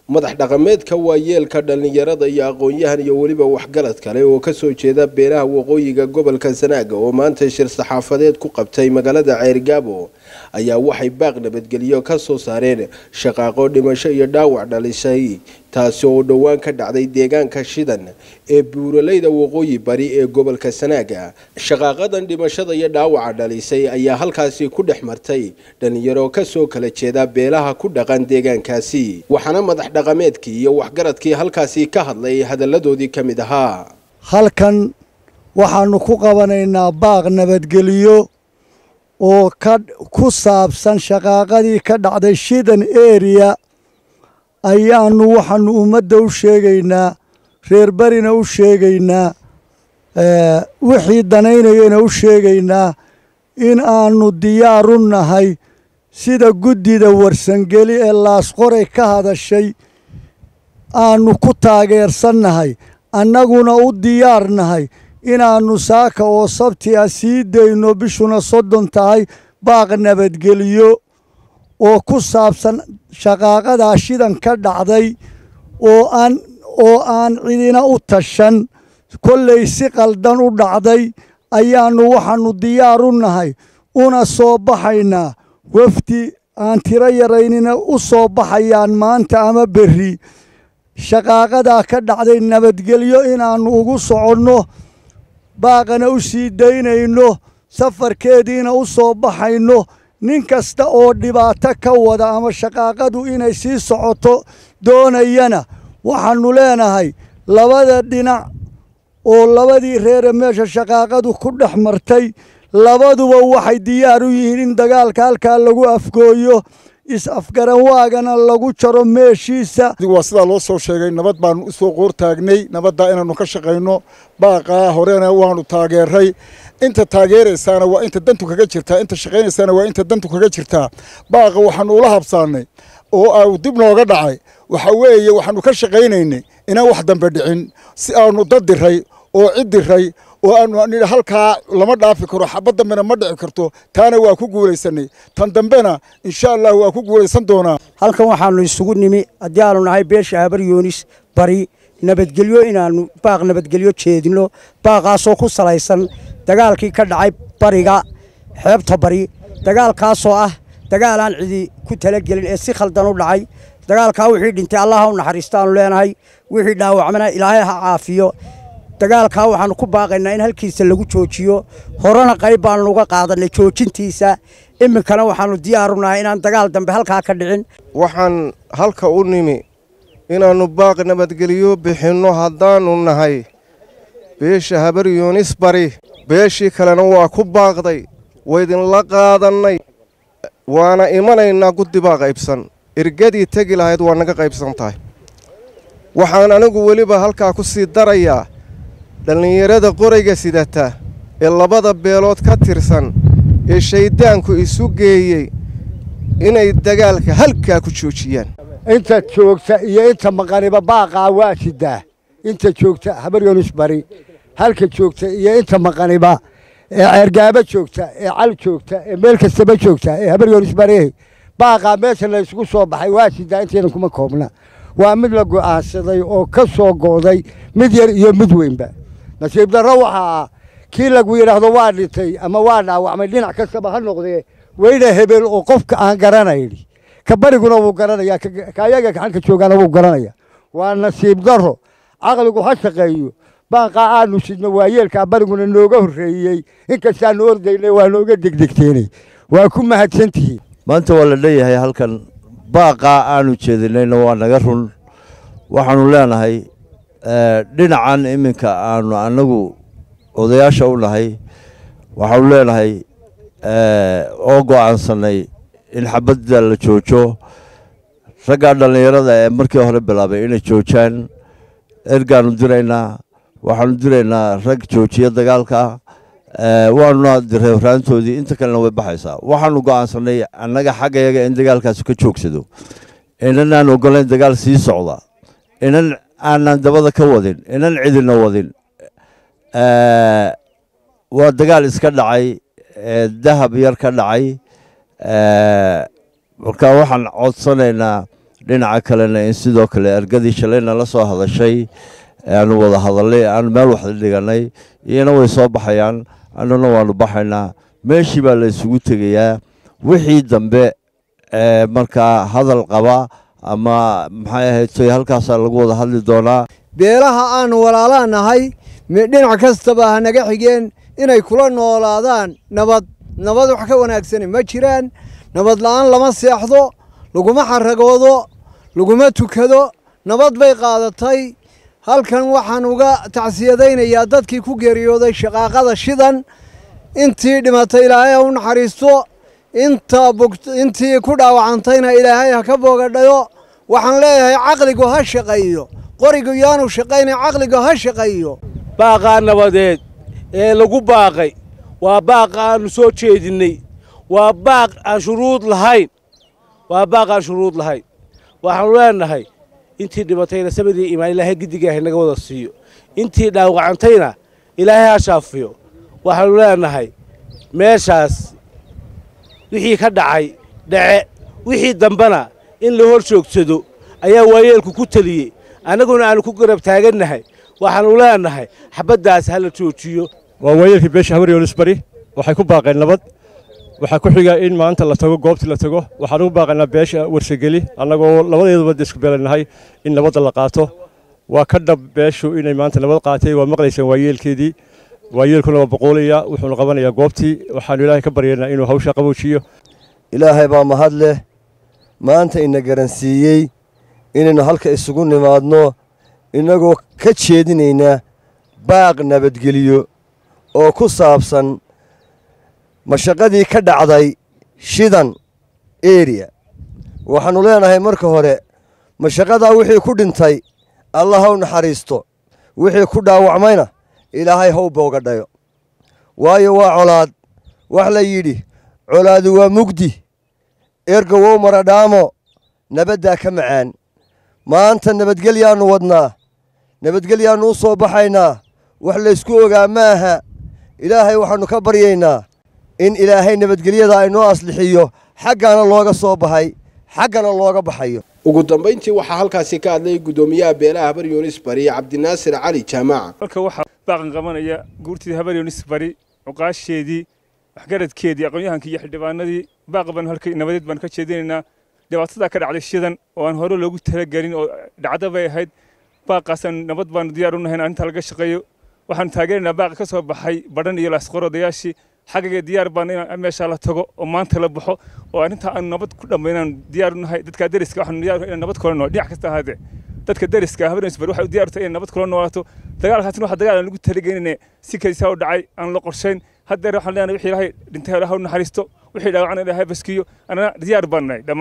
madax dhaqameedka waayeelka dhalinyarada iyo aqoon-yahan iyo waliba waxgalad kale oo ka soo jeeda beeraha waqooyiga gobolka Sanaag oo maanta shir saxaafadeed ku qabtay magaalada Ceyrgaabo ayaa waxay baaq nabadgelyo ka soo saareen shaqaaqo dhimasho iyo dhaawac dhalisay taasi oo dhawaan ka dhacday deegaanka Shidan ee buuraleyda waqooyi bari ee gobolka Sanaag. Shaqaaqadan dhimashada iyo dhaawaca dhalisay ayaa halkaasi ku dhex martay dhalinyaro ka soo kala jeeda beelaha ku dhaqan deegaankaasi, waxaana madax dhaqameedkii iyo waxgaradkii halkaasi ka hadlay hadaladoodii ka mid ahaa. halkan waxaanu ku qabanaynaa baaq nabadgelyo oo ku saabsan shaqaaqadii ka dhacday Shidan area ayaanu waxaanu ummadda u sheegaynaa, reer barina u sheegaynaa, wixii danaynayana u sheegaynaa in aanu diyaar u nahay sida guddida warsangeli ee laasqoray ka hadashay aanu ku taageersannahay, annaguna u diyaar nahay inaannu saaka oo sabti ah sii dayno bishuna 30 tahay baaq nabadgelyo oo ku saabsan shaqaaqadaa Shidan ka dhacday oo aan cidina u tashan kolley si qaldan u dhacday ayaannu waxaannu diyaar u nahay una soo baxaynaa wafdi aan tiro yaraynina u soo baxayaan maanta ama berri shaqaaqadaa ka dhacday nabadgelyo inaannu ugu soconno, baaqana u sii daynayno, safarkeediina u soo baxayno. nin kasta oo dhibaato ka wada ama shaqaaqadu inay sii socoto doonayana waxaannu leenahay labada dhinac oo labadii reere meesha shaqaaqadu ku dhex martay labaduba waxay diyaar u yihiin in dagaalka halkaa lagu afgooyo, is-afgaran waagana lagu jaro meeshiisa. waa sidaa loo soo sheegay, nabad baanu u soo qoor taagnay, nabadda inaannu ka shaqayno, baaqaa horena waanu taageeray. inta taageeraysaana waa inta dantu kaga jirtaa, inta shaqaynaysaana waa inta dantu kaga jirtaa. baaqa waxaanu ula habsaanay oo aa dib nooga dhacay waxa weeye waxaanu ka shaqaynaynay inaan wax dambe dhicin, si aanu dad diray oo cid diray oo aanu nidhi halkaa lama dhaafi karo, xabad dambena ma dhici karto. taana waa ku guulaysanay, tan dambena insha Allah waa ku guulaysan doonaa. halkan waxaanu isugu nimi haddii aanu nahay beesha Habar Yoonis bari nabadgelyo inaanu baaq nabadgelyo jeedino, baaqaasoo ku salaysan dagaalkii ka dhacay bariga xeebta bari, dagaalkaasoo ah dagaal aan cidi ku talagelin ee si khaldan u dhacay. dagaalkaa wixii dhintay Allah ha u naxariistaanu leenahay, wixii dhaawacmana Ilaahay ha caafiyo. dagaalkaa waxaanu ku baaqaynaa in halkiisa lagu joojiyo, horena qayb baanu uga qaadanay joojintiisa, iminkana waxaanu diyaar u nahay inaan dagaal dambe halkaa ka dhicin. waxaan halka u nimi inaannu baaq nabadgelyo bixinno haddaannu nahay beesha Habar Yoonis bari. beeshii kalena waa ku baaqday, waydinla qaadannay, waana imanaynaa. guddi baa qaybsan, ergadii tegi lahayd waa naga qaybsan tahay. waxaan anigu weliba halkaa ku sii darayaa dhallinyarada qorayga sidata ee labada beelood ka tirsan ee shayddaanku isu geeyey inay dagaalka halkaa ku joojiyaan. inta joogta iyo inta maqaniba baaqaa waa sidaa, inta joogta Habar Yoonis bari halka joogta iyo inta maqaniba ee Ceyrgaabo joogta ee Cal joogta ee meel kastaba joogta ee Habar Yoonis bari baaqaa meesha la isugu soo baxay waa sidaa, inteena kuma koobna. waa mid la go'aansaday oo ka soo go'day mid yar iyo mid weynba. nasiib darro waxaa kii lagu yidhaahdo waa dhintay ama waa dhaawacmay dhinac kastaba ha noqdee weyna hebel oo qofka aan garanayn, ka bariguna wuu garanayaa, ka ayaga gacanka joogaana wuu garanayaa. waa nasiib darro, caqligu ha shaqeeyo. baaqaa aanu sidno waayeelkaa bariguna nooga horreeyey, inkastaanu ordaynay waa nooga degdegteenay. waa ku mahadsantihiin. maanta waa la leeyahay halkan baaqaa aanu jeedinayna waa naga run. waxaanu leenahay dhinacan iminka aanu annagu odayaasha u nahay, waxaanu leenahay oo go'aansanay in xabadda la joojo. raggaa dhallinyarada ee markii hore bilaabay inay joojaan ergaanu diraynaa, waxaanu diraynaa rag joojiya dagaalka, waanuna diray raantoodii, inta kalena way baxaysaa. waxaanu go'aansanay annaga xaggayaga in dagaalkaasi ka joogsado, inanaan ogolayn dagaal sii socda, inan aanan dabada ka wadin, inan cidina wadin. waa dagaal iska dhacay, dahab yar ka dhacay. marka waxaan codsanaynaa dhinaca kalena in sidoo kale ergadii shalayna la soo hadashay aanu wada hadalnay aanu meel wax dhiganay iyana way soo baxayaan annuna waanu baxaynaa meeshii baa la isugu tegayaa wixii dambe markaa hadal qaba ama maxay ahayd soy halkaasaa lagu wada hadli doonaa beelaha aanu walaalaanahay dhinac kastaba ha naga xigeen inay kula noolaadaan nabad wax ka wanaagsan ma jiraan nabad la'aan lama seexdo laguma xaragoodo laguma tukado nabad bay qaadatay halkan waxaan uga tacsiyadaynayaa dadkii ku geeriyooday shaqaaqada shidan intii dhimatay ilaahay ha u naxariisto intii ku dhaawacantayna ilaahay ha ka boogadhayo waxaan leeyahay caqligu ha shaqeeyo qorigu yaanu shaqayna caqligu ha shaqeeyo baaqaa nabadeed ee lagu baaqay waa baaq aanu soo jeedinay waa baaq aan shuruud lahayn waxaanu leenahay intii dhimatayna sabadii iimaan ilaahay gidigaahay naga wada siiyo intii dhaawacantayna ilaahay ha shaafiyo waxaanu leenahay meeshaas wixii ka dhacay dhace wixii dambana in la hor joogsado ayaa waayeelku ku taliyey annaguna aanu ku garab taagannahay waxaanu leenahay xabaddaas ha la joojiyo waa waayeelkii beesha habar yoonis bari waxay ku baaqeen nabad waxaa ku xiga in maanta la tago goobtii la tago waxaan ugu baaqaynaa beesha warsageli annagoo labadeeduba isku beelanahay in nabadda la qaato waa ka dhab beeshu inay maanta nabad qaatay waa maqlaysaan waayeelkeedii waayeelkuna waa boqoolaya wuxuuna qabanayaa goobtii waxaanu ilaahay ka baryaynaa inuu hawsha qaboojiyo ilaahay baa mahad leh maanta ina garansiiyey inaynu halka isugu nimaadno innagoo ka jeedinaynaa baaq nabadgeliyo oo ku saabsan mashaqadii ka dhacday shidan area waxaannu leenahay marka hore mashaqadaa wixii ku dhintay allah ha u naxariisto wixii ku dhaawacmayna ilaahay ha u boogadhayo waayo waa colaad wax la yidhi colaadu waa mugdi erga wow maradhaamo nabaddaa ka macaan maanta nabadgelyaannu wadnaa nabadgelyaannu u soo baxaynaa wax laysku ogaa maaha ilaahay waxaannu ka baryaynaa in ilaahay nabadgelyada aynoo aslixiyo xaggana looga soo baxay xaggana looga baxayo ugu dambayntii waxaa halkaasi ka hadlay guddoomiyaha beelaha habar yoonis bari cabdinaasir cali jaamac halka waxaa baaqan qabanaya guurtii habar yoonis bari cuqaasheedii waxgaradkeedii aqoon-yahankii iyo xildhibaanadii baaq baan halka nabadeed baan ka jeedinaynaa dhibaatada ka dhacday shidan oo aan hore loogu talagelin oo dhacdo bay ahayd baaqaasaan nabad baanu diyaar u nahay in arrinta laga shaqeeyo waxaanu taageeraynaa baaqa ka soo baxay badhan iyo laasqorodayaashii xaggayga diyaar baan in meeshaa la tago oo maanta la baxo oo arrintaa aanu nabad ku dhammaynaan diyaar u nahay dadka deriska waxaanu diyaar inaan nabad kula nool dhinac kasta ahaatee dadka deriska habar yoonis bari waxay u diyaar u tahay inay nabad kula noolaato dagaalkaasina waxa dagaal aan lagu talagelinay si kaysaa u dhacay aan la qorshayn haddeer waxaan leenahay wixii ilaahay dhintay ilaahay u naxariisto wixii dhaawacana ilaahay baskiyo anana diyaar baan nahay